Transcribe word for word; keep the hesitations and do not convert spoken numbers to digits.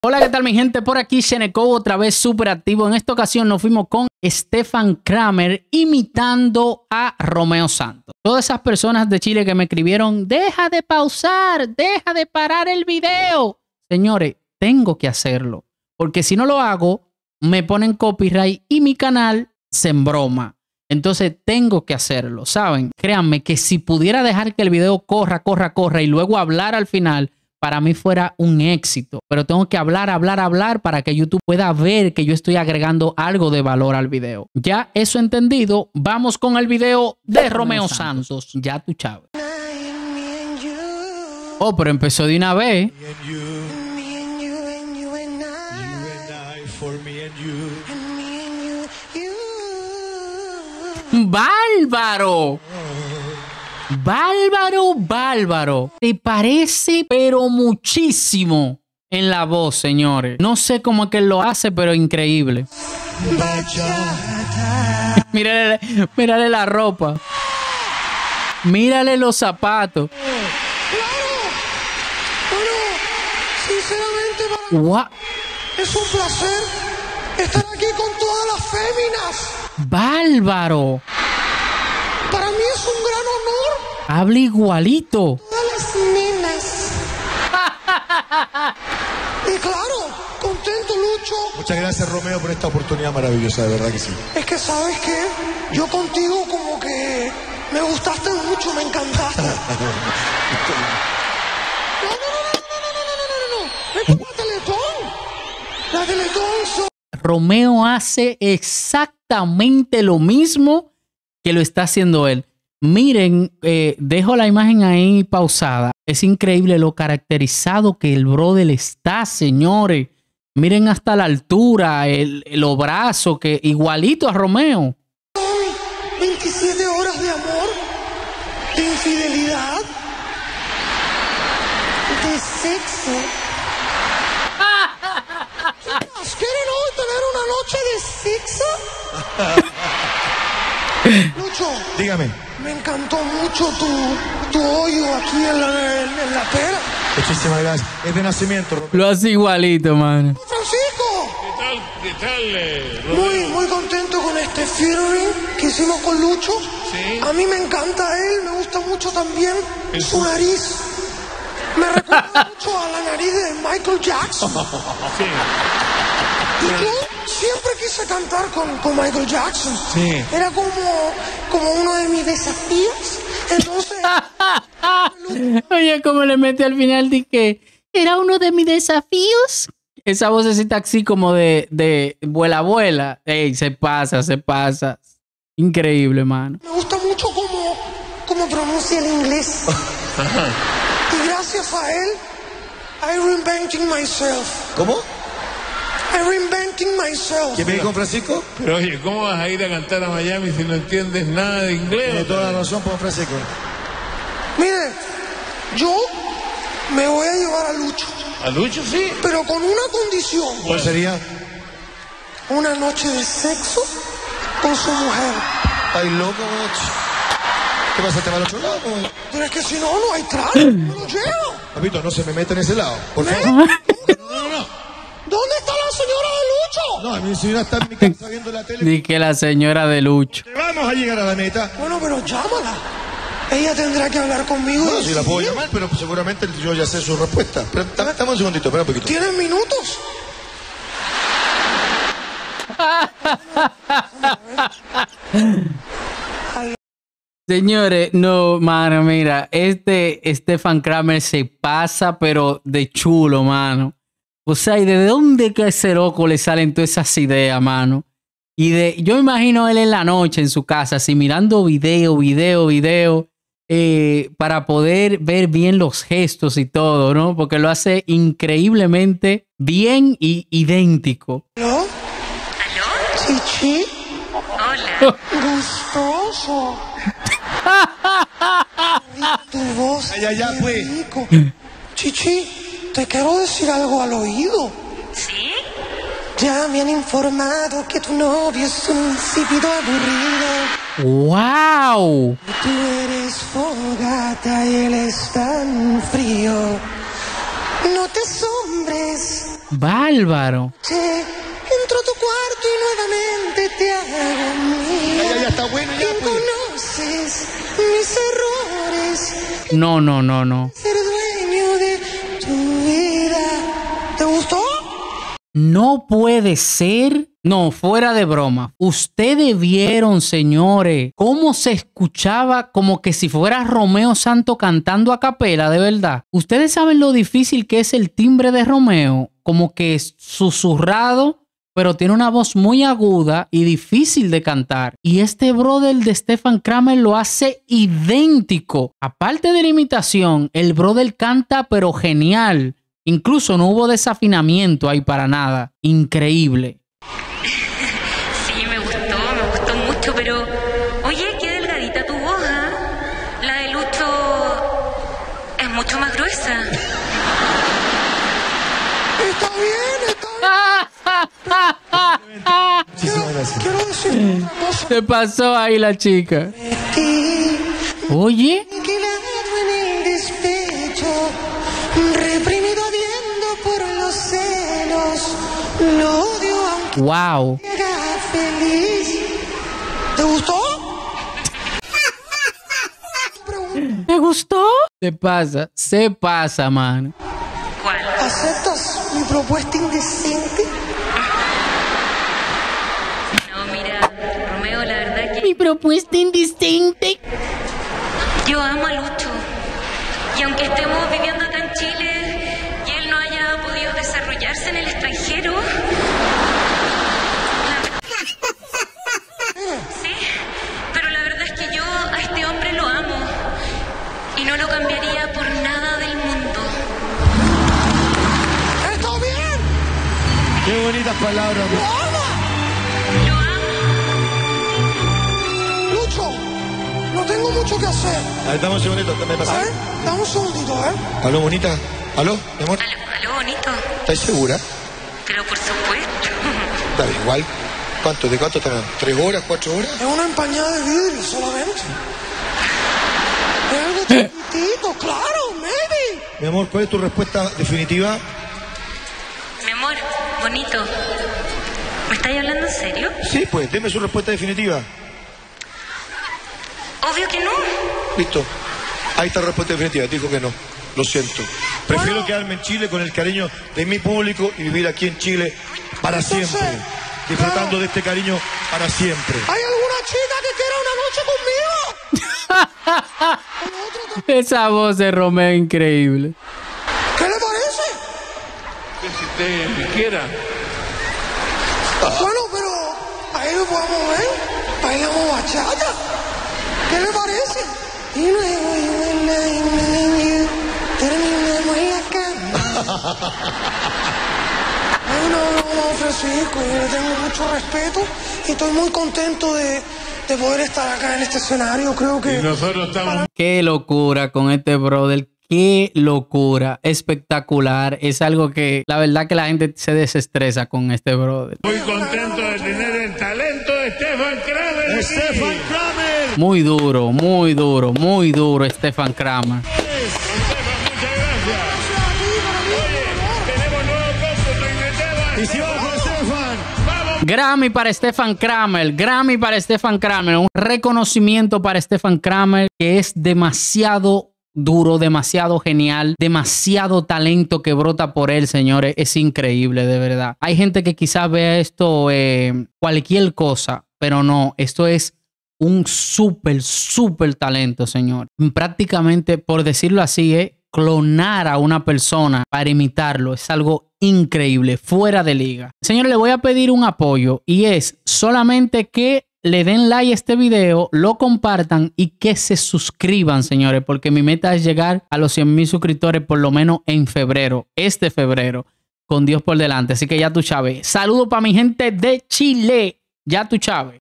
Hola, ¿qué tal mi gente? Por aquí Sheneco, otra vez súper activo. En esta ocasión nos fuimos con Stefan Kramer imitando a Romeo Santos. Todas esas personas de Chile que me escribieron, deja de pausar, deja de parar el video. Señores, tengo que hacerlo, porque si no lo hago, me ponen copyright y mi canal se embroma. Entonces tengo que hacerlo, ¿saben? Créanme que si pudiera dejar que el video corra, corra, corra y luego hablar al final, para mí fuera un éxito. Pero tengo que hablar, hablar, hablar para que YouTube pueda ver que yo estoy agregando algo de valor al video. Ya eso entendido, vamos con el video de Romeo Santos. Ya tú, chavo. Oh, pero empezó de una vez. ¡Bárbaro! Bárbaro, bárbaro. Te parece, pero muchísimo en la voz, señores. No sé cómo es que él lo hace, pero increíble. Mírale, mírale la ropa. Mírale los zapatos. Bueno, sinceramente, para What? es un placer estar aquí con todas las féminas. Bárbaro. Para mí es un gran honor. Habla igualito. Todas las nenas. Y claro, contento, Lucho. Muchas gracias, Romeo, por esta oportunidad maravillosa, de verdad que sí. Es que, ¿sabes qué? Yo contigo como que me gustaste mucho, me encantaste. No, no, no, no, no, no, no, no, no, no. Esta es la Teletón. La Teletón son... Romeo hace exactamente lo mismo que lo está haciendo él. Miren, eh, dejo la imagen ahí pausada. Es increíble lo caracterizado que el brother está, señores. Miren hasta la altura, el, los brazos, que igualito a Romeo. veintisiete horas de amor, de infidelidad, de sexo. ¿Quieren hoy tener una noche de sexo? Lucho, Dígame. me encantó mucho tu, tu hoyo aquí en la, en, en la pera. Muchísimas gracias. Es de nacimiento, Romeo. Lo hace igualito, mano. ¡Francisco! ¿Qué tal? ¿Qué tal? eh, Muy, muy contento con este featuring que hicimos con Lucho. Sí. A mí me encanta él, me gusta mucho también El su pu- nariz. Me recuerda mucho a la nariz de Michael Jackson. Sí. Y yo siempre quise cantar con, con Michael Jackson. Sí. Era como, como uno de mis desafíos. Entonces, Oye, cómo le mete al final de que era uno de mis desafíos. Esa vocecita así como de, de vuela, vuela. Ey, se pasa, se pasa. Increíble, mano. me gusta mucho cómo, cómo pronuncia el inglés. Y gracias a él, I reinventing myself. ¿Cómo? I reinventing myself. ¿Quién viene con Francisco? Pero oye, ¿cómo vas a ir a cantar a Miami si no entiendes nada de Tiene inglés? toda la razón, por Francisco. Mire, yo me voy a llevar a Lucho, A Lucho sí. pero con una condición. ¿Cuál sería? Una noche de sexo con su mujer. Ay, loco, ch- ¿qué pasa? ¿Te va al otro lado? Pero es que si no, no hay trato. Me lo llevo. Papito, no se me meta en ese lado, por ¿Eh? favor. No, no, no. ¿Dónde está la señora de Lucho? No, mi señora está en mi casa viendo la tele. Di que la señora de Lucho. Vamos a llegar a la meta. Bueno, pero llámala. Ella tendrá que hablar conmigo. No, y si la puedo decidir. llamar, pero seguramente yo ya sé su respuesta. Pero dame, dame un segundito, espera un poquito. ¿Tienen minutos? Señores, no, mano, mira, este Stefan Kramer se pasa, pero de chulo, mano. O sea, ¿y de dónde que a ese loco le salen todas esas ideas, mano? Y de, yo imagino él en la noche en su casa, así mirando video, video, video, eh, para poder ver bien los gestos y todo, ¿no? Porque lo hace increíblemente bien y idéntico. ¿Aló? ¿Aló? ¿Chichi? Hola. Gustoso. Tu voz. Ay, ay, ay, qué pues. rico. Chichi, te quiero decir algo al oído. ¿Sí? Ya me han informado que tu novio es un insípido aburrido. ¡Wow! Tú eres fogata y él es tan frío. No te asombres Bárbaro. Che, entro a tu cuarto y nuevamente te hago mía. Ya, ya, ya, está bueno, ya, Bien pues. conoces mis errores. No, no, no, no. Ser dueño de tu vida. ¿Te gustó? No puede ser. No, fuera de broma. Ustedes vieron, señores, cómo se escuchaba como que si fuera Romeo Santos cantando a capela, de verdad. Ustedes saben lo difícil que es el timbre de Romeo, como que es susurrado, pero tiene una voz muy aguda y difícil de cantar. Y este brother de Stefan Kramer lo hace idéntico. Aparte de la imitación, el brother canta pero genial. Incluso no hubo desafinamiento ahí para nada. Increíble. Sí, me gustó, me gustó mucho, pero... Oye, qué delgadita tu voz, ¿ah? La de Lucho es mucho más gruesa. Está bien, está bien. Muchísimas gracias. Quiero decirte una cosa. Se pasó ahí la chica. Ti, Oye, aniquilado en el despecho, reprimido ardiendo por los celos, lo odio aunque wow. te haga feliz. ¿Te gustó? Pregunta, ¿Te gustó? Se pasa, se pasa, man. ¿Cuál? ¿aceptas mi propuesta indecente? No, mira, Romeo, la verdad que Mi propuesta indistinta. yo amo a Lucho. Y aunque estemos viviendo acá en Chile y él no haya podido desarrollarse en el extranjero... Sí, pero la verdad es que yo a este hombre lo amo. Y no lo cambiaría por nada del mundo. ¡Está bien! Qué bonitas palabras. ¡Lo ama! Lo amo. Lucho, no tengo mucho que hacer. A ver, dame un segundito, ¿me A pasa? ver, dame un segundito, ¿eh? ¿Aló, bonita? ¿Aló, mi amor? Aló, aló, bonito. ¿Estás segura? Pero por supuesto. Está bien, igual. ¿Cuánto? ¿De cuánto están? ¿Tres horas? ¿Cuatro horas? Es una empañada de vidrio solamente. Es algo chiquitito, claro, maybe. Mi amor, ¿cuál es tu respuesta definitiva? Mi amor, bonito. ¿Me estáis hablando en serio? Sí, pues, deme su respuesta definitiva. Obvio que no. Listo. Ahí está la respuesta definitiva. Dijo que no. Lo siento. Prefiero Bueno. quedarme en Chile con el cariño de mi público y vivir aquí en Chile para Entonces, siempre. Disfrutando claro. de este cariño para siempre. ¿Hay alguna chica que quiera una noche conmigo? El otro también. Esa voz de Romeo increíble. ¿Qué le parece? Que si usted quiera. Bueno, pero ahí lo podemos ver. Bailamos bachata. ¿Qué le parece? Y luego yo en la iglesia terminamos en la cama. Ay, no, no, no, Francisco, yo le tengo mucho respeto y estoy muy contento de, de poder estar acá en este escenario. Creo Y que nosotros estamos Qué locura con este brother. Qué locura. Espectacular. Es algo que la verdad que la gente se desestresa con este brother. muy contentos de tener el talento de Stefan Kramer. aquí. Stefan Kramer. Muy duro, muy duro, muy duro Stefan Kramer. Stefan, muchas gracias. Oye, tenemos nuevo cómputo en Stefan. Y si vamos con Stefan. Vamos. Grammy para Stefan Kramer, Grammy para Stefan Kramer, un reconocimiento para Stefan Kramer que es demasiado duro, demasiado genial, demasiado talento que brota por él, señores. Es increíble, de verdad. Hay gente que quizás vea esto eh, cualquier cosa, pero no, esto es un súper, súper talento, señor. Prácticamente, por decirlo así, es clonar a una persona para imitarlo. Es algo increíble, fuera de liga. Señores, le voy a pedir un apoyo y es solamente que le den like a este video, lo compartan y que se suscriban, señores, porque mi meta es llegar a los cien mil suscriptores por lo menos en febrero, este febrero, con Dios por delante. Así que ya tú sabes. Saludos para mi gente de Chile. Ya tú sabes.